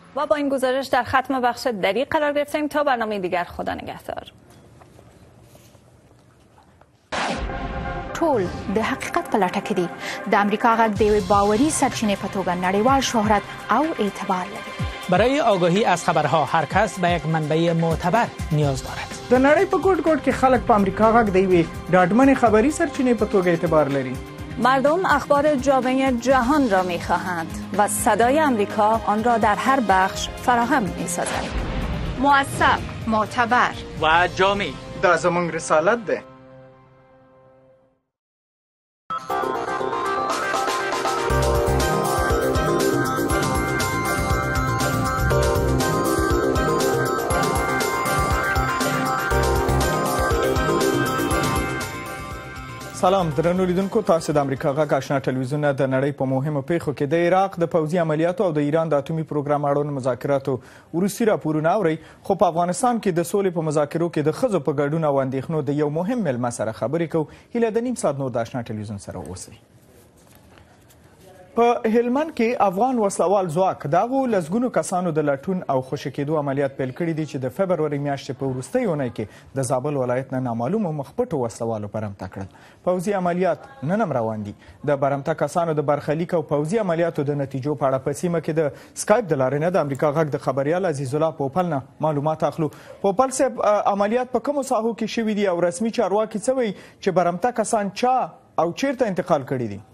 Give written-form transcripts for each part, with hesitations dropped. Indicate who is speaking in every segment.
Speaker 1: و با این گزارش در ختم بخش دری قرار گرفتیم. تا برنامه دیگر، خدا نگهدار.
Speaker 2: ټول د حقیقت په لټه کې دي. د امریکا غږ د یوې باوري سرچینې په توګه نړیوال شهرت او اعتبار لري.
Speaker 3: برای آگاهی از خبرها هر کس به یک منبع معتبر نیاز دارد.
Speaker 4: د نړۍ په ګوټ ګوټ کې خلک په امریکا غږ د یوې ډاډمنې خبري سرچینې په توګه اعتبار لري.
Speaker 1: مردم اخبار جامع جهان را می‌خواهند و صدای امریکا آن را در هر بخش فراهم می‌سازد.
Speaker 2: موثق، معتبر
Speaker 3: و جامع.
Speaker 4: دا زموږ رسالت ده. سلام درنو لیدونکو، تاسو د امریکا غږ اشنا تلویزیون د نړۍ په مهمو پیښو کې د عراق د پوځي عملیاتو او د ایران د اتومي پروګرام اړوند مذاکراتو وروستي راپورونه اورئ. خو په افغانستان کې د سولې په مذاکرو کې د ښځو په ګډون او اندېښنو د یو مهم مېلمه سره خبرې کوو. هیله د نیم ساعت نور د اشنا تلویزیون سره اوسئ. په هلمند کې افغان وسلوال ځواک د هغو لسګونو کسانو د لټون او خوشي کېدو عملیات پیل کړي دي چې د فبروري میاشتې په وروستۍ اونۍ کې د زابل ولایت نه نامعلومو مخپټو وسلوالو برمته کړل. پوځي عملیات نن هم روان دي. د برمته کسانو د برخلیک او پوځي عملیاتو د نتیجو په اړه په سیمه کې د سکایپ د لارې نه د امریکا غږ د خبریال عزیز الله پوپل نه معلومات اخلو. پوپل صاحب، عملیات په کومو ساحو کې شوي دي او رسمي چارواکي څه وایي چې برمته کسان چا او چیرته انتقال کړي دي؟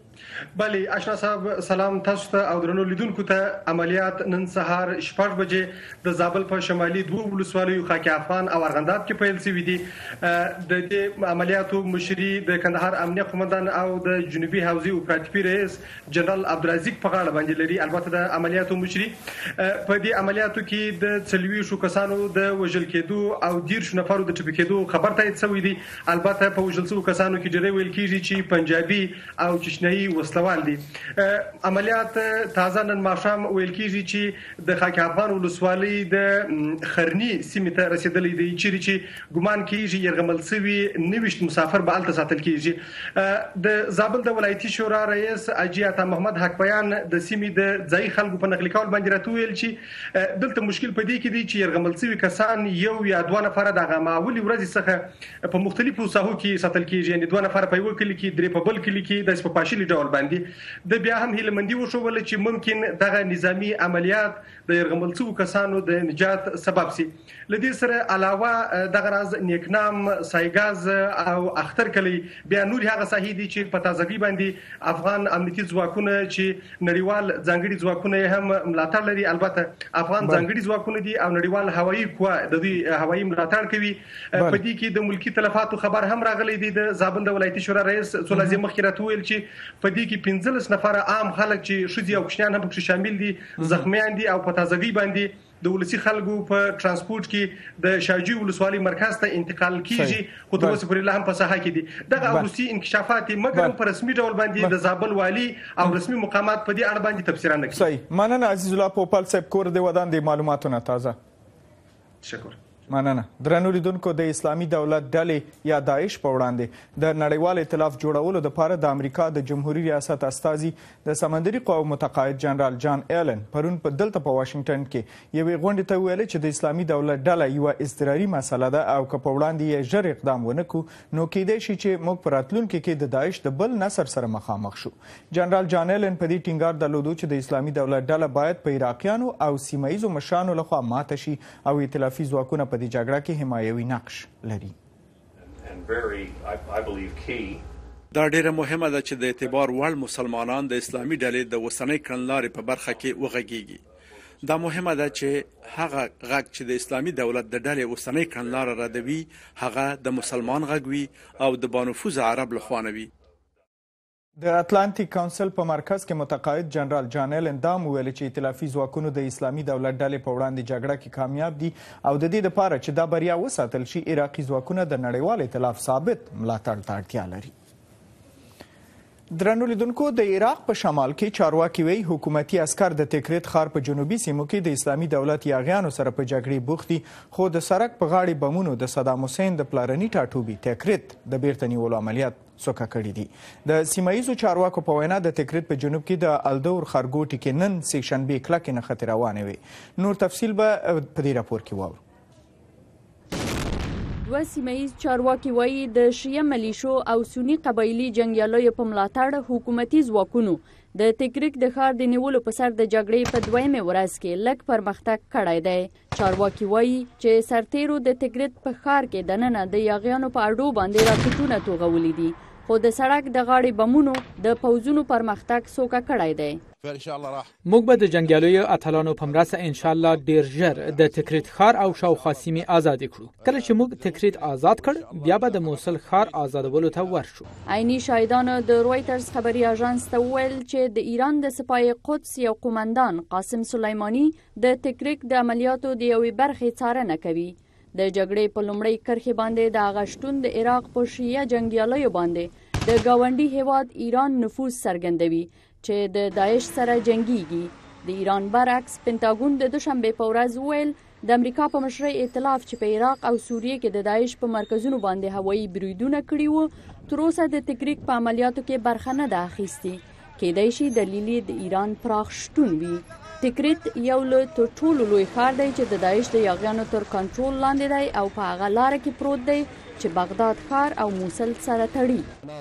Speaker 5: بله اشنا صاحب، سلام تاسو ته او درنو لیدونکو ته. عملیات نن سهار 6 بجې د زابل په شمالي 2 ولسوالیو خاک افغان او ارغنداب کې پیل شوي دي. د دې عملیاتو مشري د کندهار امنیه قومندان او د جنوبي حوزې اپراتیفي رئیس جنرال عبدالرزاق په غاړه باندې لري. البته د عملیاتو مشري په دې عملیاتو کې د 40 کسانو د وژل کېدو او 10 نفرو د ټپي کېدو خبر تایید شوی دی. البته په وژل شوو کسانو کې ډېری ویل کېږي چې پنجابي او چشنایي وسلوال دي. عملیات تازه نن ماښام ویل کېږي چې د خاک افغان ولسوالۍ د خرني سیمې ته رسېدلی دی، چیرې چې ګمان کېږي یرغمل شوي 90 مسافر به هلته ساتل کېږي. د زابل د ولایتي شورا رئیس حاجي عطا محمد حق بیان د سیمې د ځایي خلکو په نقل کول باندې راته وویل چې دلته مشکل په دې کې دی چې یرغمل شوي کسان یو یا 2 نفره د هغه معمولي ورځې څخه په مختلفو ساحو کې ساتل کېږي. یعنې 2 نفره په یوه کلي کې، 3 په بل کلي کې، داسې په پاشلي ډول باندې. د بیا هم هیلهمندي وښوله چې ممکن دغه نظامی عملیات د یرغمل شوو کسانو د نجات سبب شي. له دې سره علاوه دغه راز نیکنام، سایګاز او اختر کلی بیا نور هغه ساحې دي چې په تازګۍ باندې افغان امنیتي ځواکونه چې نړیوال ځانګړي ځواکونه هم ملاتړ لري. البته افغان ځانګړي ځواکونه دي او نړیوال هوایي قوه د دوی هوایي ملاتړ کوي. په دې کې د ملکی تلفاتو خبر هم راغلی دی. د زابل د ولایتي شورا رئیس څو لازم مخکې راته ویل چې په دې کې 15 نفره عام خلک چې ښځې او کوچنیان هم پکې شامل دي، زخمیان دي او په تازګۍ باندې د ولسي خلکو په ترانسپورت کې د شاجوی ولسوالۍ مرکز ته انتقال کیږي. خو تر اوسه پورې لا هم په ساحه کې دي. دغه وروستي انکشافات مګر په رسمي ډول باندې د زابل والي او رسمي مقامات په دې اړه باندې تفسیر نه کوي.
Speaker 4: صحیح، مننه عزیز الله پوپل صاحب، کور دې ودان د معلوماتو نه تازه.
Speaker 5: شکر.
Speaker 4: مننه. درنو لیدونکو، د اسلامي دولت ډلې یا داعش په وړاندې د نړیوال ائتلاف جوړولو لپاره د امریکا د جمهوریت ریاست استازي د سمندري قواو متقاعد جنرال جان ایلن پرون په دلته په واشنگټن کې یوې غونډې ته ویل چې د اسلامي دولت ډله یوه اضطراري مسله ده او که په وړاندې یې ژر اقدام ونه کړو نو کیدای شي چې موږ په راتلونکي کې د داعش د بل نسر سره مخامخ شو. جنرال جان ایلن په دې ټینګار درلودو چې د اسلامي دولت ډله باید په عراقیانو او سیمه ییزو مشرانو لخوا ماته شي او ائتلافي ځواکونه په دې جګړه کې حمایوي نقش لري.
Speaker 6: دا ډیره مهمه ده چې د اعتبار وړ مسلمانان د اسلامي ډلې د اوسنۍ کړنلارې په برخه کې وغږیږي. دا مهمه ده چې هغه غږ چې د اسلامي دولت د ډلې اوسنۍ کړنلاره ردوي هغه د مسلمان غږ وي او د بانفوذ عرب لخوا نه وي.
Speaker 4: د اتلانتیک کونسل په مرکز کې متقاعد جنرال جان ایلن دا وویل چې ائتلافي ځواکونو د اسلامي دولت ډلې په وړاندې جګړه کې کامیاب دي او د دې لپاره چې دا بریا وساتل شي عراقي ځواکونه د نړیوال ائتلاف ثابت ملاتړ ته اړتیا لري. درنو لیدونکو، د عراق په شمال کې چارواکي وایي حکومتي عسکر د تکریت ښار په جنوبي سیمو کې د اسلامي دولت یاغیانو سره په جګړې بوخت دي، خو د سړک په غاړې بمونو د صدام حسین د پلارني ټاټوبي تکریت د بیرته نیولو عملیات سوکه کړي دي. د سیمه ییزو چارواکو په وینا د تکریت په جنوب کې د الدور ښارګوټي کې نن سهشنبې کلکې نښتې روانې وې. نور تفصیل به په دې راپور کې واورو.
Speaker 7: دوه سیمه ییز چارواکي وایي د شیعه ملیشو او سني قبایلي جنګیالیو په ملاتړ حکومتي ځواکونو د تکریک د ښار د نیولو په سر د جګړې په دویمه ورځ کې لږ پرمختګ کړی دی. چارواکي وایي چې سرتیرو د تکریک په ښار کې دننه د یاغیانو په اډو باندې راکټونه توغولي دي، خو د سړک د غاړې بمونو د پوځونو پرمختګ سوکه کړی دی.
Speaker 3: موږ به د جنګیالیو اتلانو په مرسته ان شاء الله ډیر ژر د تکریت ښار او شاوخوا سیمې آزاد کړو. کله چې موږ تکریت آزاد کړ بیا به د موصل ښار آزادولو ته ورشو.
Speaker 7: عیني شاهدانو د رویټرز خبري اژانس ته وویل چې د ایران د سپاه قدس یو قومندان قاسم سلیمانی د تکریک د عملیاتو د یوې برخې څارنه کوي. د جګړې په لومړۍ کرښې باندې د غشتون د عراق په شیعه جنګیالیو باندې د گاونډي هیواد ایران نفوذ څرګندوي چې د داعش سره جنگيږي. د ایران برعکس پنټاګون د دوشنبه په ورځ ویل د امریکا په مشرۍ ائتلاف چې په عراق او سوریه کې د داعش په مرکزونو باندې هوایي بریدونه کړي وو تر اوسه د تکریک په عملیاتو کې برخه نه ده اخیستې. کېدای شي دلیل د ایران پراخ شتون وي. تکریت یو له تر ټولو لوی ښار دی چې د داعش د یاغیانو تر کنټرول لاندې دی او په هغه لاره کې پروت دی چې بغداد ښار او موصل سره تړي.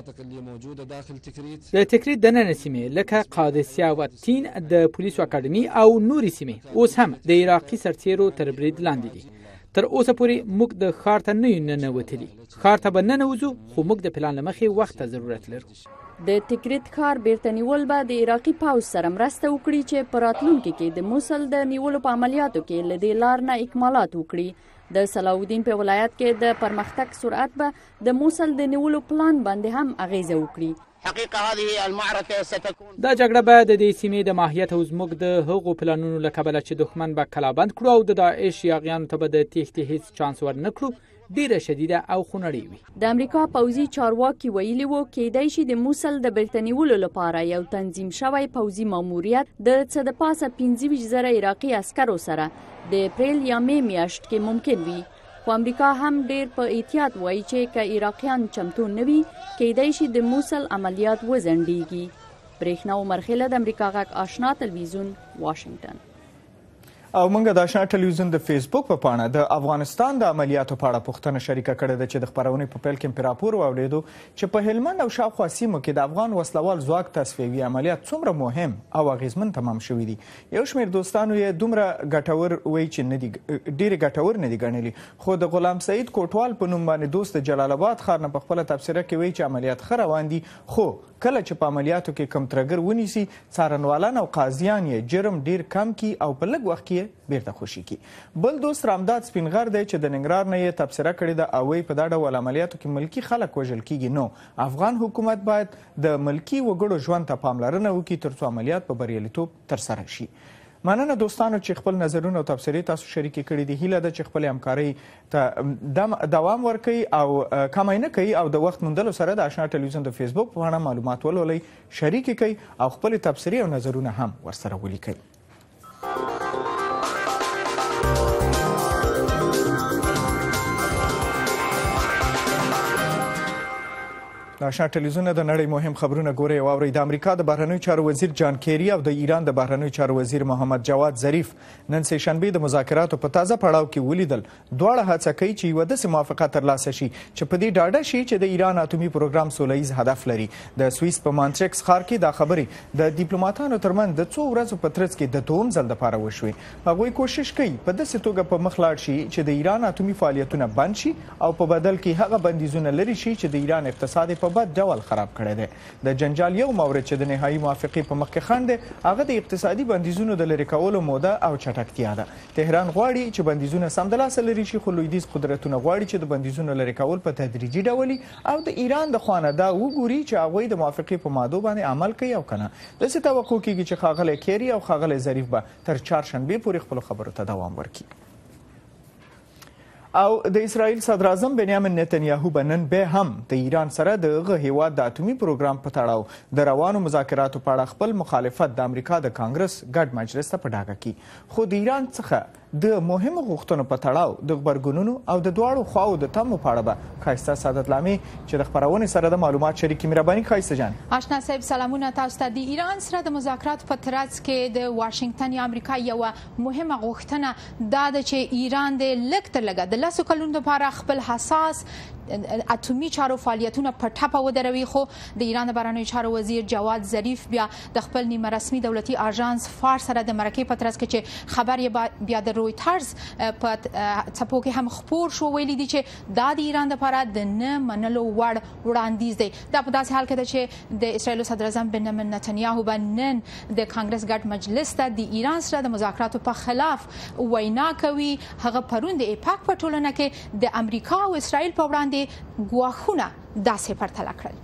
Speaker 3: د تکریت دننه سیمې لکه قادسیه و تین د پولیسو اکاډمي او نورې سیمې اوس هم د عراقي سرتیرو تر برید لاندې دي. تر اوسه پورې موږ د ښار ته نه یو ننوتلي. ښار ته به ننوځو خو موږ د پلان له مخې وخت ته ضرورت لرو.
Speaker 7: د تکریت ښار بیرته نیول به د عراقي پوځ سره مرسته وکړي چې په راتلونکي کې د موصل د نیولو په عملیاتو کې له دې لار نه اکمالات وکړي. د صلاح په ولایت کې د پرمختګ سرعت به د موصل د نیولو پلان باندې هم اغیزه وکړي.
Speaker 3: دا جګړه به د دې سیمې د ماهیت او زموږ د هغو پلانونو له کبله چې دښمن به کلابند کړو او د داعش یاغیانو ته به د تېښتې هیڅ چانس ور نه کړو ډیره شدیده او خونړۍ وي.
Speaker 7: د امریکا پوځي چارواکي ویلي وو کېدای شي د موصل د بیرته نیولو لپاره یو تنظیم شوی پوځي ماموریت د څه د پاسه 25,000 عراقي عسکرو سره د اپریل یا مې میاشت کې ممکن وي. خو امریکا هم ډیر په احتیاط وایي چې که عراقیان چمتو نه وي کېدای شي د موصل عملیات وځنډیږي. برېښنا عمرخیله د امریکا غږ اشنا تلویزیون واشنگټن.
Speaker 4: او موږ د اشنا تلویزیون د فیسبوک په پاڼه د افغانستان د عملیاتو په اړه پوښتنه شریکه کړې ده چې د خپرونې په پیل کې راپور واوریدو چې په هلمند او شاوخوا سیمو کې د افغان وسلوال ځواک تصفیوي عملیات څومره مهم او اغیزمن تمام شوي دي. یو شمېر دوستانو یې دومره ګټور وایي چې ډېرې ګټور نه دي ګڼلي. خو د غلام سعید کوټوال په نوم باندې دوست د جلال آباد ښار نه په خپله تبصره کې وایي چې عملیات ښه روان دي، خو کله چې په عملیاتو کې کم ترګر ونیسي څارنوالان او قاضیان یې جرم ډیر کم کی او په لږ وخت کې بیرته خوشي کی. بل دوست رامداد سپینغر دی چې د ننګرهار نه یې تبصره کړې ده او وایي په دا ډول عملیاتو کې ملکي خلک وژل کیږي. نو افغان حکومت باید د ملکي وګړو ژوند ته پاملرنه وکړي ترڅو عملیات په بریالیتوب ترسره شي. مننه دوستانو چې خپل نظرونه او تبصرې تاسو شریکې کړي دي. هیله ده چې خپل همکارۍ ته دوام ورکوي او کمی نه کوي او د وخت موندلو سره د اشنا تلویزیون د فیسبوک په اړه معلومات ولولئ، شریکې کوي او خپل تبصرې او نظرونه هم ورسره ولیکئ. د اشنا تلویزیون د نړۍ مهم خبرونه ګورئ او اورئ. د امریکا د بهرنیو چارو وزیر جان کیری او د ایران د بهرنیو چارو وزیر محمد جواد ظریف نن سهشنبې د مذاکراتو په تازه پړاو کې ولیدل. دواړه هڅه کوي چې یوه داسې موافقه ترلاسه شي چې په دې ډاډه شي چې د ایران اتومي پروګرام سوله ییز هدف لري. د سویس په مانټریکس ښار کې دا خبرې د ډیپلوماتانو ترمنځ د څو ورځو په ترڅ کې د دوهم ځل دپاره وشوې. هغوی کوشش کوي په داسې توګه په مخ لاړ شي چې د ایران اتومي فعالیتونه بند شي او په بدل کې هغه بندیزونه لرې شي چې د ایران اقتصاد په بد ډول خراب کړی دی. د جنجال یو مورد چې د نهایي موافقې په مخ کې خنډ دی هغه د اقتصادي بندیزونو د لرې کولو موده او چټکتیا ده. تهران غواړي چې بندیزونه سمدلاسه لرې شي، خو لویدیځ قدرتونه غواړي چې د بندیزونو لرې کول په تدریجي ډول او د ایران د خوا نه دا وګوري چې هغوی د موافقې په مادو باندې عمل کوي او که نه. داسې توقع کیږي چې ښاغلی کیری او ښاغلی ظریف به تر چهارشنبې پورې خپلو خبرو ته دوام ورکړي. او د اسرائیل صدر اعظم بنیامین نتنیاهو به نن بیا هم د ایران سره د هغه هیواد د اټومي پروګرام په تړاو د روانو مذاکراتو په اړه خپل مخالفت د امریکا د کانګرس ګډ مجلس ته په ډاګه کړي. خو د ایران څخه د مهمو غوښتنو په تړاو د غبرګونونو او د دواړو خواو د تمو په اړه به ښایسته سعادت لامي چې د خپرونې سره د معلومات شریکي مهرباني ښایسته جان.
Speaker 2: اشنا صاحب سلامونه تاسو ته. د ایران سره د مذاکراتو په ترڅ کې د واشنگټن یا امریکا یو مهمه غوښتنه دا ده چې ایران د لږ تر لږه د 10 کلونو لپاره خپل حساس اټومي چارو فعالیتونه په ټپه ودروي. خو د ایران د بهرنیو چارو وزیر جواد ظریف بیا د خپل نیمه رسمي دولتي اژانس فارس سره د مرکې په ترڅ کې چې خبر یې بیا د رویټرز په څپو کې هم خپور شو، ویلي دي چې دا د ایران لپاره د نه منلو وړ وړاندیز دی. دا په داسې حال کې ده چې د اسرائیل صدر اعظم بنیامین نتنیاهو به نن د کانګرس ګډ مجلس ته د ایران سره د مذاکراتو په خلاف وینا کوي. هغه پرون د ایپاک په ټولنه کې د امریکا او اسرائیل په وړاندې ګواښونه داسې پرتله کړل.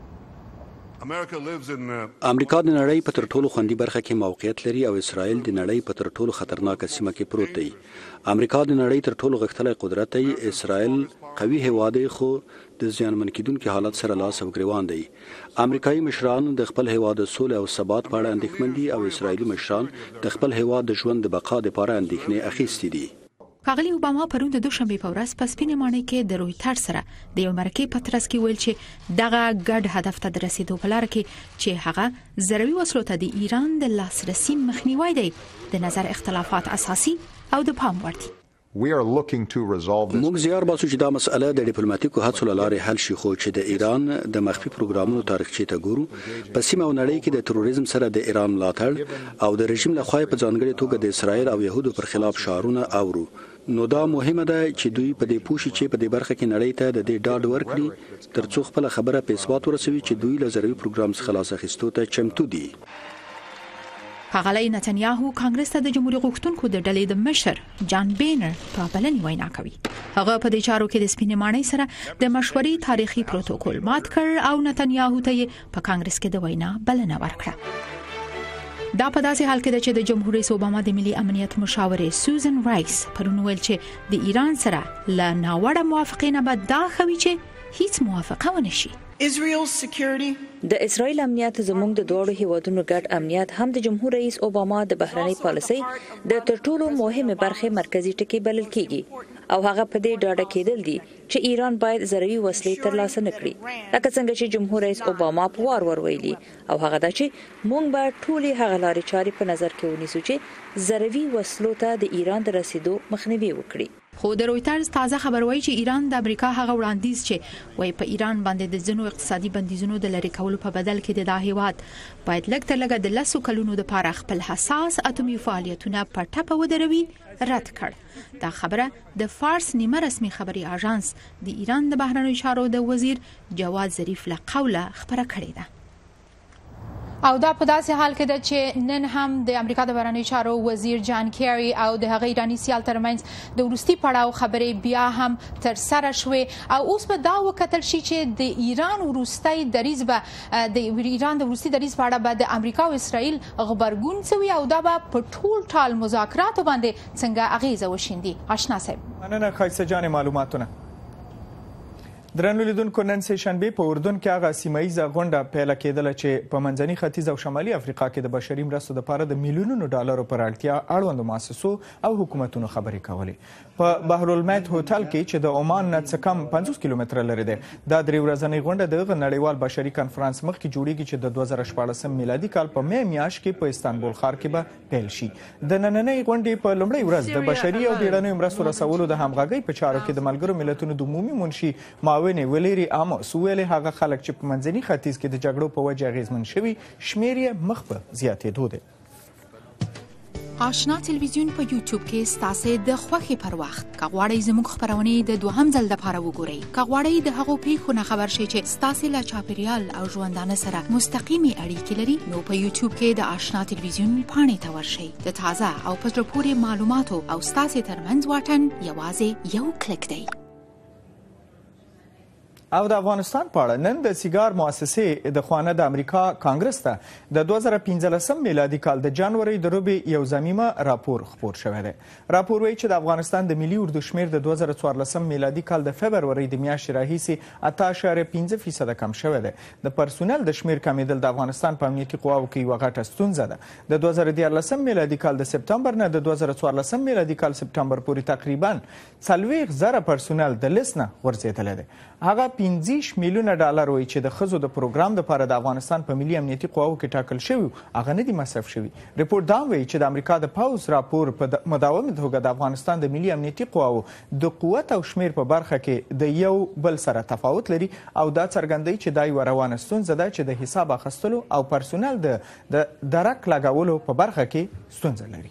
Speaker 8: امریکا د نړۍ په تر ټولو خوندي برخه کې موقعیت لري او اسرائیل د نړۍ په تر ټولو خطرناکه سیمه کې پروت دی. امریکا د نړۍ تر ټولو غښتلی قدرت دی. اسرائیل قوي هیواد دی خو د زیانمن کیدونکو حالت سره لاس او ګریوان دی. امریکایي مشران د خپل هیواد د سولې او ثبات په اړه اندېښمن دي او اسرائیلي مشران د خپل هیواد د ژوند د بقا لپاره اندېښنې اخیستې دي.
Speaker 2: ښاغلي اوباما پرون د دوشنبې په ورځ په سپینې ماڼۍ کې د رویټرز سره د یو مرکې په ترڅ کې ویل چې دغه ګډ هدف ته د رسیدو په لاره کې چې هغه ضروري وسلو ته د ایران د لاسرسي مخنیوی دی د نظر اختلافات اساسي او د پام وړ دي.
Speaker 8: موږ زیار باسو چې دا مسأله د ډیپلوماټیکو هڅو له لارې حل شي، خو چې د ایران د مخفي پروګرامونو تاریخچې ته ګورو په سیمه او نړۍ کې د تروریزم سره د ایران ملاتړ او د رژیم له خوا په ځانګړي توګه د اسرائیل او يهودو پر خلاف شعارونه اورو، نو دا مهمه ده چې دوی په دې پوښي چې په دې برخه کې نړۍ ته د دې ډاډ ورکړي ترڅو خپل خبره په اثبات ورسوي چې دوی له ضروري پروګرام څخه خلاص اخیستو ته چمتو دي.
Speaker 2: ښاغلی نتنیاهو کانګرس ته د جمهوریت غوښتونکو د ډلې د مشر جان بینر په بلنې وینا کوي. هغه په دې چارو کې د سپینې ماڼۍ سره د مشورې تاریخي پروتوکول مات کړ او نتنیاهو ته په کانګرس کې د وینا بلنه ورکړه. دا په داسې حال کې ده چې د جمهور رئیس اوباما د ملي امنیت مشاورې سوزن رایس پرون ویل چې د ایران سره له ناوړه موافقې نه به دا ښوي چې هیڅ موافقه ونه شي.
Speaker 9: د اسرائیل امنیت زموږ د دوړو هیوادونو ګډ امنیت هم د جمهور رئیس اوباما د بهرنۍ پالیسۍ د تر ټولو مهمه برخه مرکزی ټکی بلل کیږي او هغه په دې ډاډه کېدل دي چې ایران باید ضروري وسلې ترلاسه نکړي، لکه څنګه چې جمهور رئیس اوباما په وار ویلي او هغه دا چې موږ به ټولې هغه لارې چارې په نظر کې ونیسو چې ضروري وسلو ته د ایران د رسیدو مخنیوي وکړي.
Speaker 2: خو د رویټرز تازه خبر وایي چې ایران د امریکا هغه وړاندیز چې وایي په ایران باندې د ځینو اقتصادي بندیزونو د لری کولو په بدل کې د هیواد باید لږ تر لږه د 10 کلونو لپاره خپل حساس اټومي فعالیتونه په ټپه ودروي رد کړ. دا خبره د فارس نیمه رسمي خبري اژانس د ایران د بهرنیو چارو د وزیر جواد ظریف له قوله خبره کړې ده. او دا په داسې حال کې ده چې نن هم د امریکا د بهرنیو چارو وزیر جان کیری او د هغه ایرانی سیال ترمنځ د وروستي پړاو خبرې بیا هم تر سره شوې او اوس به دا وکتل شي چې د ایران وروستي دریځ به د ایران د وروستي دریځ په اړه به د امریکا او اسرائیل غبرګون څوي او دا به په ټول ټال مذاکراتو باندې څنګه اغیزه وشیندي. اشنا صاحب
Speaker 4: مننه ښایسته جان معلوماتونه. درنو لیدونکو نن سه شنبه په اردن کې هغه سیمایي غونډه پیل کېدله چې په منځني ختیځ او شمالي افریقا کې د بشري مرستو لپاره د میلیونونو ډالرو پر اړتیا اړوند مؤسسو او حکومتونو خبرې کولې. په بحرالمیت هوټل کې چې د عمان نه څه کم 50 کیلومتره لري ده دا درې ورځنۍ غونډه د نړیوال بشري کانفرنس مخ کې جوړیږي چې د 2014 میلادي کال په می میاشت کې په استانبول ښار کې به پیل شي. د نننۍ غونډې په لومړۍ ورځ د بشري او بیړنیو مرستو رسولو د همغږۍ په چارو کې د ملګرو ملتونو د عمومي منشي ویلری اموس ویلي هغه خلک چې په منځني ختیځ کې د جګړو په وجه اغیزمن شوي شمیر یې مخ په زیاتېدو دی.
Speaker 2: اشنا تلویزیون په یوټیوب کې ستاسو د خوښي پر وخت کغواړی زموږ خبرونه د دوهم ځل لپاره وګورئ. کغواړی د هغو پیښو نه خبر شئ چې ستاسو له چاپیریال او ژوندانه سره مستقیمي اړیکې لري نو په یوټیوب کې د اشنا تلویزیون پاڼې ته ورشئ. د تازه او په زړه پورې معلوماتو او ستاسو ترمنځ واټن یوازې یو کلیک دی.
Speaker 4: او د افغانستان په اړه نن د سیګار مؤسسې د خوانه د امریکا کانګرس ته د 2015 میلادي کال د جنوري د روبې یو ضمیمه راپور خپور شوی دی. راپور وایي چې د افغانستان د ملي اردو شمیر د 2014 میلادي کال د فبروري د میاشتې راهیسې 8.5% کم شوی دی. د پرسونل د شمیر کمیدل د افغانستان په امنیتي قواو کې یوه غټه ستونزه ده. د 2014 میلادي کال د سپتمبر نه د 2014 میلادي کال سپتمبر پورې تقریبا 40,000 پرسونل د لیست نه غورځېدلی دی. هغه 15 میلیونه ډالر وایي چې د ښځو د پروګرام دپاره د افغانستان په ملي امنیتي قواو کې ټاکل شوي هغه نه دي مصرف شوي. رپورټ دا وایي چې د امریکا د پوځ راپور په مداومه توګه د افغانستان د ملي امنیتي قواو د قوت او شمیر په برخه کې د یو بل سره تفاوت لري او دا څرګندوي چې دا یوه روانه ستونزه ده چې د حساب اخیستلو او پرسونل د درک لګولو په برخه کې ستونزه لري.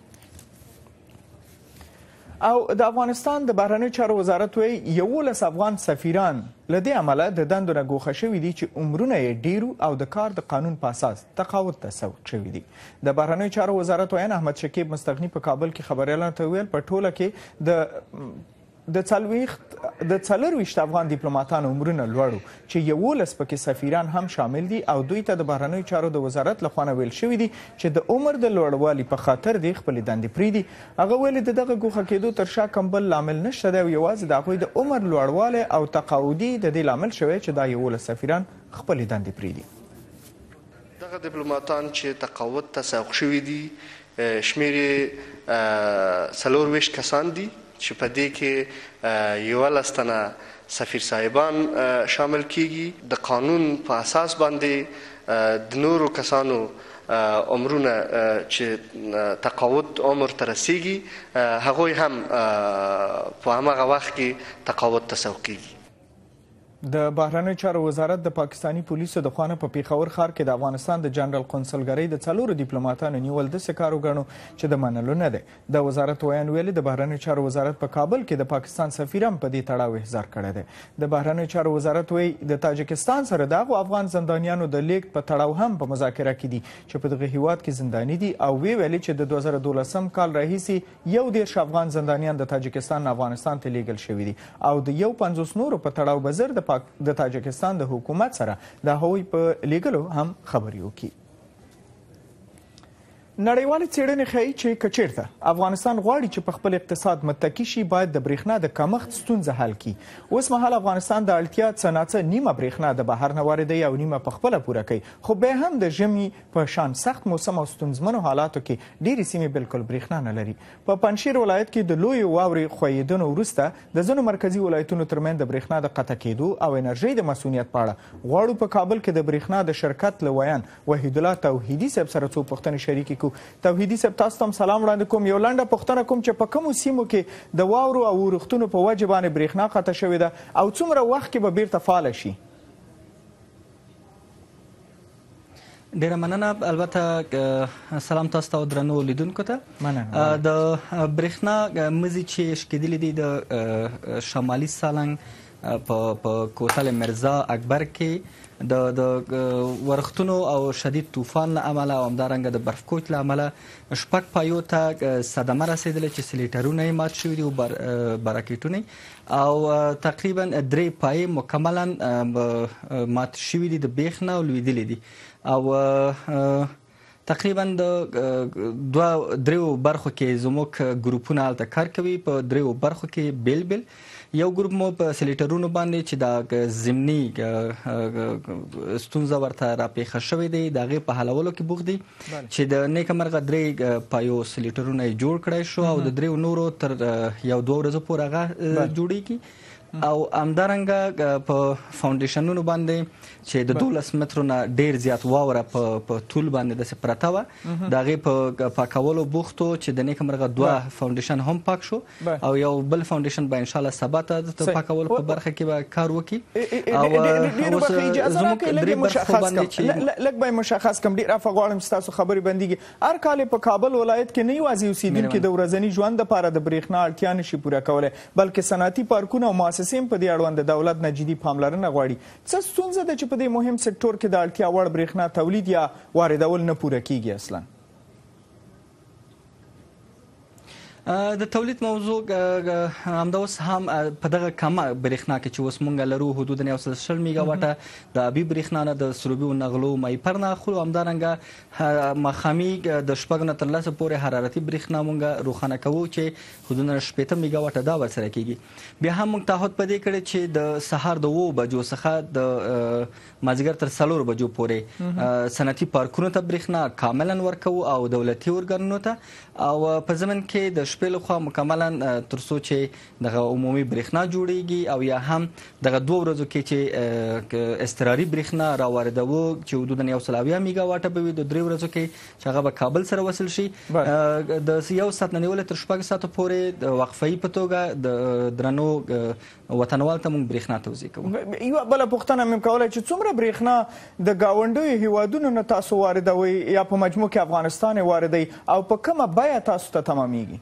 Speaker 4: او د افغانستان د بهرنیو چارو وزارت وایي 11 افغان سفیران له دې امله د دندو نه ګوښه شوي دي چې عمرونه یې ډیرو او د کار د قانون په اساس تقاعد ته سوق شوي دي. د بهرنیو چارو وزارت ویان احمد شکیب مستقیمه په کابل کې خبریالانو ته ویل په ټوله کې د 24 افغان دیپلوماتانو عمرونه لوړو چې 11 پکې سفیران هم شامل دي او دوی ته د بهرنیو چارو د وزارت لخوا ویل شوي دي چې د عمر د لوړوالي په خاطر د خپلې دندې پرېږدي. هغه ویلي د دغه ګوښه کېدو تر شا کوم بل لامل نشته دی او یوازې د هغوی د عمر لوړوالی او تقاعدي د دې لامل شوی چې دا 11 سفیران خپلې دندې پرېږدي.
Speaker 10: دغه دیپلوماتان چې تقاعد ته سوق شوي دي شمیر یې 24 کسان دي چې په دې کې 11 تنه سفیر صاحبان شامل کیږي. د قانون په اساس باندې د نورو کسانو عمرونه چې تقاعد عمر ته رسیږي هغوی هم په هماغه وخت کې تقاعد ته سوق کیږي.
Speaker 4: د بهرنیو چارو وزارت د پاکستاني پولیسو د خوا په پیښور ښار کې د افغانستان د جنرال قونسلګرۍ د 4 دیپلوماتانو نیول داسې کار وګڼو چې د منلو نه دی. د وزارت ویان ویلي د بهرنیو چارو وزارت په کابل کې د پاکستان سفیر هم په دې تړاو احضار کړی دی. د بهرنیو چارو وزارت وایي د تاجکستان سره د هغو افغان زندانیانو د لیږد په تړاو هم په مذاکره کې دي چې په دغه هیواد کې زنداني دي او ویلي چې د 2012 کال راهیسې 11 افغان زندانیان د تاجکستان افغانستان ته لیږل شوي دي او د 50 نورو په تړاو به زر د تاجکستان د حکومت سره د هغوی په لیږلو هم خبرې وکړي. نړیوالې څېړنې ښیي چې که چېرته افغانستان غواړي چې په خپل اقتصاد متکي شي باید د برېښنا د کمښت ستونزه حل کړي. اوس مهال افغانستان د اړتیا څه ناڅه نیمه برېښنا د بهر نه واردوي او نیمه پخپله پوره کوي خو بیا هم د ژمي په شان سخت موسم او ستونزمنو حالاتو کې ډېرې سیمې بالکل برېښنا نه لري. په پنجشیر ولایت کې د لویو واورې ښویېدنو وروسته د ځینو مرکزي ولایتونو ترمنځ د برېښنا د قطع کېدو او انرژۍ د مسؤلیت په اړه غواړو په کابل کې د برېښنا د شرکت له ویان وحیدالله توحیدي صاحب سره څو پوښتنې شریکې کړو. توحیدي صاحب تاسو ته سلام وړاندې کوم. یو لنډه پوښتنه کوم چې په کومو سیمو کې د واورو او ورښتونو په وجې باندې برېښنا قطع شوې ده او څومره وخت کې به بیرته فعاله شي؟
Speaker 11: ډیره مننه. البته سلام تاسو ته او درنو لیدونکو ته. د برېښنا مزي چې شکېدلې دي د شمالي سالنګ په کوتل مرزا اکبر کې د ورښتونو او شدید طوفان له امله او همدارنګه د برفکوچ له امله شپږ پایو ته صدمه رسېدلې چې سلیټرونه یې مات شوي دي او براکټونه او تقریبا 3 پایې مکملا مات شوي دي د بیخ نه او لوېدلې دي او تقریبا د 2 برخو کې زموږ ګروپونه هلته کار کوي. په 3 برخو کې بیل بیل یو ګروپ مو په سلیټرونو باندې چې دا ضمني ستونزه ورته راپېښه شوې دی د هغې په حلولو کې بوخت دي چې د نیکه مرغه 3 پایو سلیټرونه یې جوړ کړی شو او د 3 نورو تر 1-2 ورځو پورې هغه جوړیږي او همدارنګه په فاونډیشنونو باندې چې د 12 مترو نه ډیر زیات واوره په طول باندې داسې پرته وه د هغې په پاکولو بوختو چې د نیکه مرغه 2 فاونډیشن هم پاک شو او یو بل فاونډیشن به انشاءالله سبا ته د پاکولو په برخه کې به کار وکړي او اوس زموږ 3 برخو باندې چې
Speaker 4: لږ به مشخص کم. ډېر عفوه غواړم چې تاسو خبرې بندېږي. هر کال په کابل ولایت کې نه یوازې اوسېدونکي د ورځني ژوند دپاره د برېښنا اړتیا نشي پوره کولی بلکې صنعتي پارکونه او مؤسسې هم په دې اړوند د دولت نه جدي پاملرنه غواړي. څه ستونزه ده چې په دې مهم سکتور کې د اړتیا وړ برېښنا تولید یا واردول نه پوره کیږي اصلا؟
Speaker 11: د تولید موضوع همدا اوس هم په دغه کمه برېښنا کې چې اوس مونږ لرو حدودا 160 میگا واټه د ابي برېښنا نه د سروبي او نغلو مایپر نه خو همدارنګه مخامي د شپږ نه تر لسه پورې حرارتي برېښنا مونږ روښانه کوو چې حدودا 80 میگا واټه دا ورسره کیږي. بیا هم مونږ تعهد پدې کړی چې د سهار د 2 بجو څخه د مازیګر تر 4 بجو پورې صنعتي پارکونو ته برېښنا کاملا ورکوو او دولتي ارګانونو ته او په ضمن کې د شپې لخوا مکملا تر څو چې دغه عمومي برېښنا جوړیږي او یا هم دغه 2 ورځو کې چې اضطراري برېښنا راواردوو چې حدودا 120 میگا واټه به وي د 3 ورځو کې چې هغه به کابل سره وصل شي د 1 ساعت نه نیول تر 6 ساعته پورې د وقفه‌ای په توګه د درنو وطنوال ته موږ برېښنا توزیع کوو.
Speaker 4: یو بل پوښتنه مې کوله چې څومره برېښنا د گاونډیو هیوادونو نه تاسو واردوي یا په مجموع کې افغانستان واردوي او په کومه بیه تاسو ته تمامیږي؟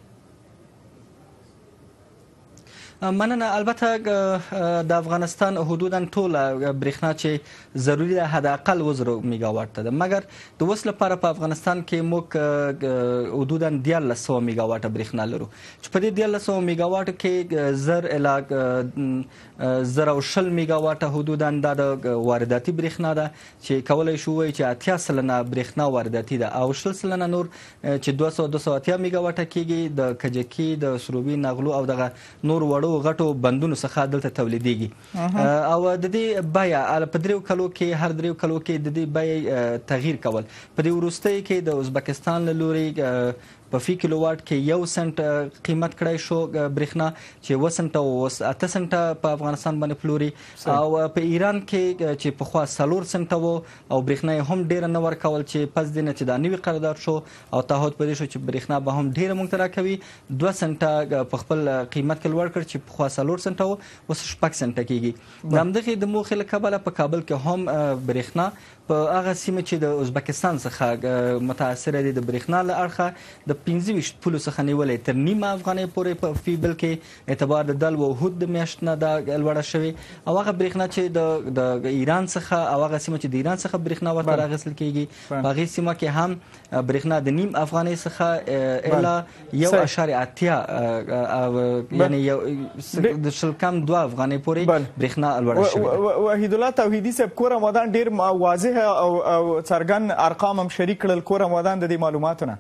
Speaker 11: مننه. البته د افغانستان حدودا ټوله برېښنا چې ضروري ده حد اقل 2 میگا واټ ده، مګر د اوس لپاره په افغانستان کې موږ حدودا 1300 میگا واټ برېښنا لرو چې په دې 1300 میگا واټ کې 1000 الی 0.0 میگا واټ حدودا د وارداتي برېښنا ده چې کولای شو وایي چې 80% برېښنا وارداتي ده او 60% نور چې 280 میگا واټ کېږي د کجکي د سروبي نغلو او دغه نور وړو غټو بندونو څخه دلته تولیدېږي او د دې بیه په 3 کلو کې هر 3 کلو کې د دې بیه تغییر کول. په دې وروستۍ کې د ازبکستان له لوري په فی کیلو واټ کې 1 سنت قیمت کړای شو برېښنا چې 1 سنت او 8 سنت په افغانستان باندې پلوري او په ایران کې چې په خوا 4 سنت وو او برېښنا هم ډیر نه ورکول چې پس دینه چې دا نوی قرارداد شو او تعهد پدې شو چې برېښنا به هم ډیر مونږ ته راکوي 2 سنت په خپل قیمت کې لوړ کړ چې په خوا 4 سنت وو اوس 6 سنت کېږي. دغه د موخې له کبله په کابل کې هم برېښنا په هغه سیمه چې د ازبکستان څخه متاثر دي د برېښنا له اړخه د 25 پولو څخه نیولې تر نیمه افغانۍ پورې په فی بل کې اعتبار د دل او هود د میاشت نه د لوړه شوی او هغه برېښنا چې د ایران څخه او هغه سیمه چې د ایران څخه برېښنا ورته راغستل کېږي په هغه سیمه کې هم برېښنا د نیم افغانۍ څخه الی 1.8 یعنی د شلکم 2 افغانۍ پورې برېښنا لوړه شوی.
Speaker 4: وحید الله توحیدی صاحب کورم ودان ډیر واضح او څرګند ارقام هم شریک کړل کورم ودان د دې معلوماتونه.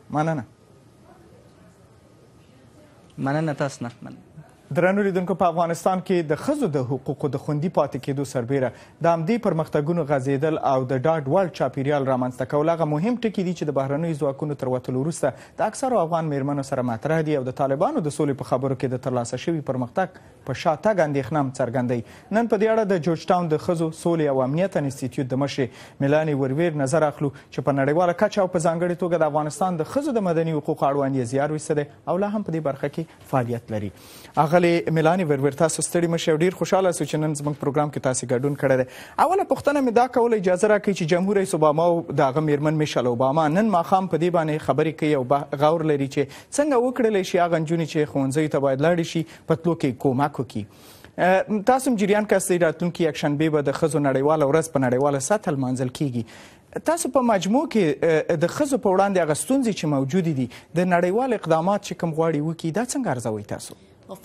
Speaker 11: مننه تاسو نه.
Speaker 4: درنو لیدونکو په افغانستان کې د ښځو د حقوقو د خوندي پاتې کېدو سربیره د همدې پرمختګونو غځېدل او د ډاډ وړ چاپیریال رامنځته کول هغه مهم ټکي دي چې د بهرنیو ځواکونو تر وتلو وروسته د اکثرو افغان میرمنو سره مطرح دي او د طالبانو د سولې په خبرو کې د ترلاسه شوي پرمختګ په شا تګ اندېښنه هم څرګندوي. نن په دې اړه د جورج ټاون د ښځو سولې او امنیت انسټیټیوټ د مشرې میلاني ورویر نظر اخلو چې په نړیواله کچه او په ځانګړې توګه د افغانستان د ښځو د مدني حقوقو اړوند یې زیار ویسته دی او لا هم په دې برخه کې فعالیت لري. اغلې میلاني ورویر تاسو ستړي مشه ډیر خوشاله سو چې نن زموږ پروګرام کې تاسو ګډون کړی دی. اوله پوښتنه مې دا کول اجازه راکړئ چې جمهور رئیس اوباما او دغه میرمن میشل اوباما نن ماښام په دې باندې خبرې کوي او غور لري چې څنګه وکړلی شي هغه نجونې چې ښوونځیو ته باید لاړې شي په تلو کې کومک وکړي. تاسو هم جریان کاستئ راتلونکي یکشنبې به د ښځو نړیواله ورځ په نړیواله سطح لمانځل کیږي. تاسو په مجموع کې د ښځو په وړاندې هغه ستونزې چې موجودې دي د نړیوال اقدامات چې کوم غواړي وکړي دا څنګه ارزوئ تاسو؟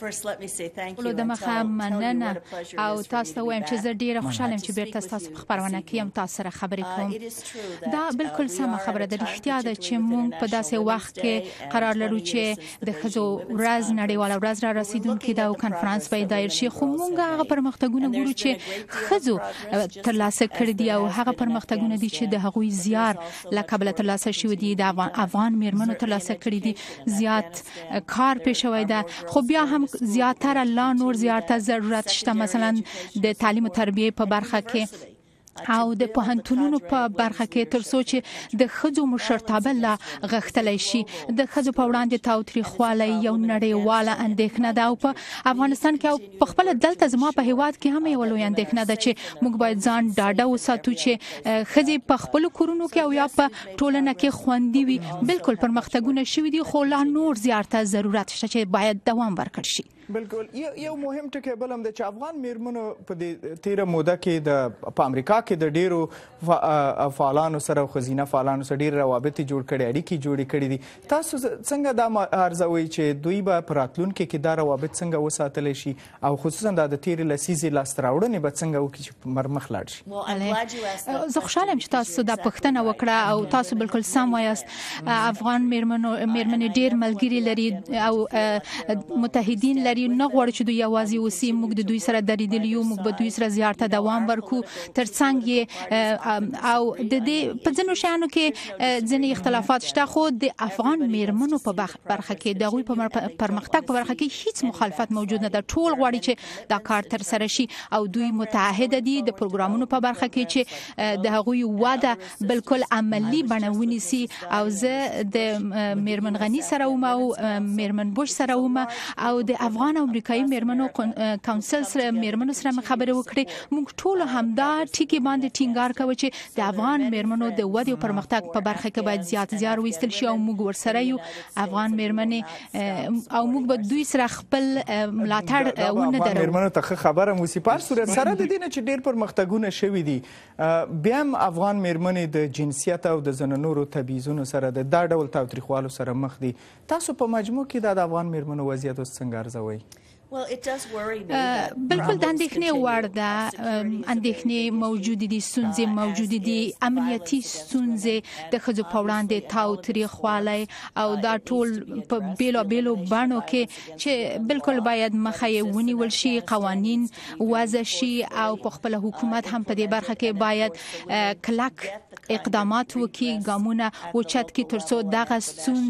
Speaker 2: ولو د مخه مننه او تاسو ته وایم چې زه ډیره خوشاله یم چې بیرته تاسو په خپرونه کې هم تاسو سره خبرې کوم. دا بالکل سمه خبره ده. رښتیا ده چې موږ په داسې وخت کې قرار لرو چې د ښځو ورځ نړیواله ورځ را رسیدونکې ده او کنفرانس به دایر شي خو موږ هغه پرمختګونه ګورو چې ښځو ترلاسه کړي دي او هغه پرمختګونه دي چې د هغوی زیار له کبله ترلاسه شوي دي د افغان میرمنو ترلاسه کړي دي زیات کار پې شوی ده خو بیا هم زیاتره لا نور زیاته ضرورت شته مثلا د تعلیم او تربیه په برخه کې او د پوهنتونونو په برخه کې تر څو چې د ښځو مشرتابه لا غښتلی شي. د ښځو په وړاندې تاوتریخوالی یو نړیواله اندېښنه ده او په افغانستان کې او په خپله دلته زما په هیواد کې هم یوه لویه اندېښنه ده چې موږ باید ځان ډاډه وساتو چې ښځې په خپلو کورونو کې او یا په ټولنه کې خوندي وي. بالکل پرمختګونه شوي دي خو لا نور زیاته ضرورت شته چې باید دوام ورکړ شي.
Speaker 4: بالکل یو مهم ټکی بل هم د چې افغان میرمنو په دې تیره موده کې په امریکا کې د ډیرو فعالانو سره او ښځینه فعالانو سره ډېر روابط جوړ کړي، اړیکې جوړې کړي دي. تاسو څنګه دا ارزوئ چې دوی به په راتلونکي کې دا روابط څنګه وساتلی شي او خصوصا دا د تیرې لسیزې لاسته راوړنې به څنګه وکړي چې مخ لاړ شي؟
Speaker 2: زه خوشحاله یم چې تاسو دا پوښتنه وکړه او تاسو بالکل سم وایاست. افغان میرمنې ډېر ملګري لري او متحدین لري، نه غواړي چې دوی یوازې اوسي. موږ د دوی سره درېدلي یو، موږ به دوی سره زیار ته دوام ورکو ترڅنګ یې او د دې په ځینو شیانو کې ځینې اختلافات شته، خو د افغان میرمنو په برخه کې د هغوی په پرمختګ په برخه کې هیڅ مخالفت موجود نه ده. ټول غواړي چې دا کار ترسره شي او دوی متعهد دي د پروګرامونو په برخه کې چې د هغوی وعده بالکل عملی بڼه ونیسي. او زه د میرمن غنی سره وم او میرمن بوش سره وم او د افغان او امریکایي میرمنو کونسل سره میرمنو سره خبرې وکړې. موږ ټول همدا ټکي باندې ټینګار کوو چې د افغان میرمنو د ودې او پرمختګ په برخه کې باید زیار ویستل شي او موږ ورسره یو افغان میرمنې او موږ به دوی سره خپل ملاتړ ونه درو.
Speaker 4: میرمنو ته خبره موسی په صورت سره د دې نه چې ډېر پرمختګونه شوي دي، بیا هم افغان میرمنې د جنسیت او د ځینو نورو تبعیضونو سره د دا ډول تاوتریخوالو سره مخ دي. تاسو په مجموع کې د افغان میرمنو وضعیت اوس څنګه ارزوئ؟
Speaker 2: بالکل د اندېښنې وړ ده. اندېښنې موجودې دي، ستونزې موجودې دي، امنیتي ستونزې د ښځو په وړاندې تاوتریخوالی او دا ټول په بیلو بڼو کې چې بالکل باید مخه یې ونیول شي، قوانین وضع شي او په خپل حکومت هم په دې برخه کې باید کلک اقدامات وکړي، ګامونه اوچت کړي ترڅو دغه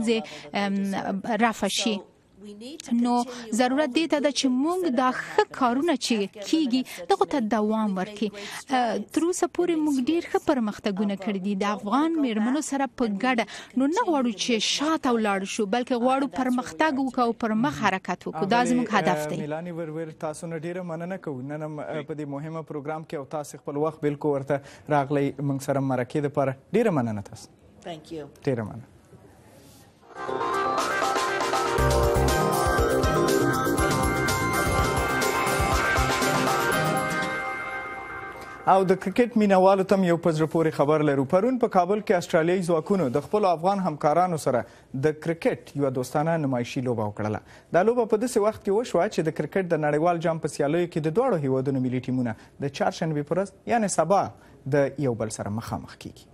Speaker 2: ستونزې رفع شي. نو ضرورت دی ته چې موږ دا ښه کارونه چې کیږي دغه ته دوام ورکړي. تر اوسه پورې موږ ډېر ښه پرمختګونه کړي دي د افغان میرمنو سره په ګډه. نو نه غواړو چې شاته ولاړ شو، بلکې غواړو پرمختګ وکړو او پر مخ حرکت وکړو. دا زموږ هدف دی.
Speaker 4: میلانی ورور تاسو نه ډیره مننه کوو نن په دې مهمه پروګرام کې او تاسو خپل وخت بالکل ورته راغلی موږ سره مرکې لپاره ډیره مننه تاسو.
Speaker 9: ثانک یو.
Speaker 4: ډیره مننه. او د کرکټ مینوالو ته یو په زړه پورې خبر لرو. پرون په کابل کې استرالیایي ځواکونو د خپلو افغان همکارانو سره د کرکټ یوه دوستانه نمایشي لوبه وکړله. دا لوبه په داسې وخت کې وشوه چې د کرکټ د نړیوال جام په سیالیو کې د دواړو هیوادونو ملي ټیمونه د چهارشنبې په ورځ یعنې سبا د یو بل سره مخامخ کیږي.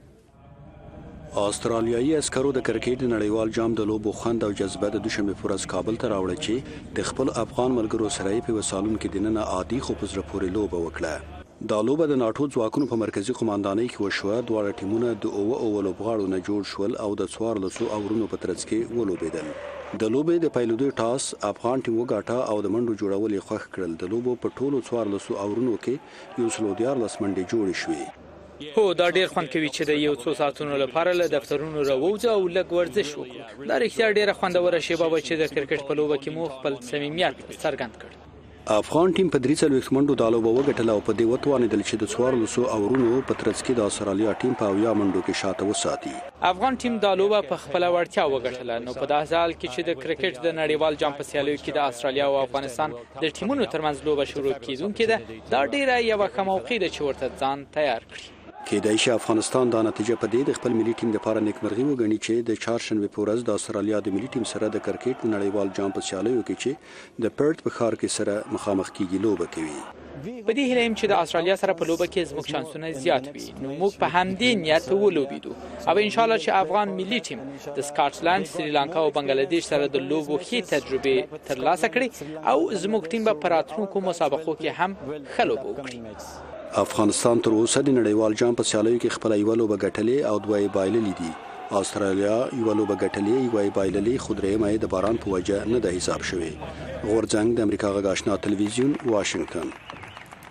Speaker 8: استرالیایي عسکرو د کرکټ د نړیوال جام د لوبو خوند او جذبه د دوشنبې په ورځ کابل ته راوړه چې د خپل افغان ملګرو سره یې په سالون کې دننه عادي خو په زړه پورې لوبه وکړه. دا لوبه د ناټو ځواکونو په مرکزی قوماندانۍ کې وشوه. دواړه ټیمونه د اوه لوبغاړو نه جوړ شول او د 14 اورونو په ترڅ کې ولوبېدل. د لوبې د پیلېدو ټاس افغان ټیم وګاټه او د منډو جوړول یې خوښ کړل. د لوبو په ټولو 14 اورونو کې 114 منډې جوړې شوې.
Speaker 3: هو دا ډیر خوند کوي چې د یو څو ساعتونو لپاره له دفترونو راوځو او لږ ورزش وکړو. دا رښتیا ډیره خوندوره شیبه وه چې د کرکټ په لوبه کې مو خپل صمیمیت څرګند کړ.
Speaker 8: افغان ټیم په 43 منډو د لوبه وګټله او په دې وتوانېدل چې د 14 اورونو په ترڅ کې د استرالیا ټیم په 80 منډو کې شاته وساتي.
Speaker 3: افغان ټیم د لوبه په خپل وړتیا وګټله. نو په داسې حال کې چې د کرکټ د نړیوال جام په سیالیو کې د استرالیا او افغانستان د ټیمونو ترمنځ لوبه شروع کیدونکې ده، دا ډیره یوه ښه موقع ده چې ورته ځان تیار کړي.
Speaker 8: کېدای شي افغانستان دا نتیجه په دې د خپل ملي ټیم لپاره نیکمرغي وګڼي چې د چهارشنبې په ورځ د استرالیا د ملي ټیم سره د کرکټ نړیوال جام په سیالیو کې چې د پرت په ښار کې سره مخامخ کیږي لوبه کوي.
Speaker 3: په دې هیله یم چې د استرالیا سره په لوبه کې زموږ شانسونه زیات وي. نو موږ په همدې نیت ولوبېدو او ان شاء الله چې افغان ملي ټیم د سکاټلند، سریلانکا او بنگلاديش سره د لوبو ښې تجربې ترلاسه کړي او زموږ ټیم به په راتلونکو مسابقو کې هم ښه لوبه وکړي.
Speaker 8: افغانستان تر اوسه د نړیوال جام په سیالیو کې خپل یو لوبه ګټلې او دوه یې بایللې دي. استرالیا یو لوبه ګټلې، یو یې بایللې، خو درېیمه یې د باران په وجه نه ده حساب شوې. غورځنګ د امریکا غږ اشنا تلویزیون، واشنگټن.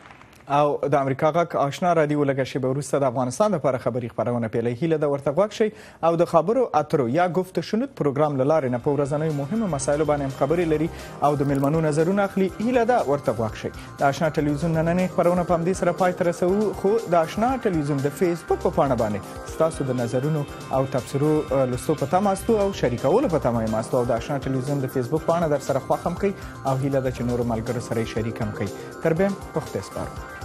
Speaker 4: او د امریکا غږ اشنا رادیو لږه شیبه وروسته د افغانستان لپاره خبري خپرونه پیلوي. هیله ده ورته غوږ شئ او د خبرو اترو یا گفت شنود پروگرام له لارې نه په ورځنیو مهمو مسایلو باندې هم خبرې لري او د میلمنو نظرونه اخلي. هیله ده ورته غوږ شئ. د اشنا ټلویزیون نننۍ خپرونه په همدې سره پای ته رسوو، خو د اشنا ټلویزیون د فیسبوک په پاڼه باندې ستاسو د نظرونو او تبصرو لوستو په تمه استو او شریکولو په تمه یم استو او د اشنا ټلویزیون د فیسبوک پاڼه در سره خوښ هم کوي او هیله ده چې نورو ملګرو سره یې شریک هم کوي. تر بیا په خدای سپارو.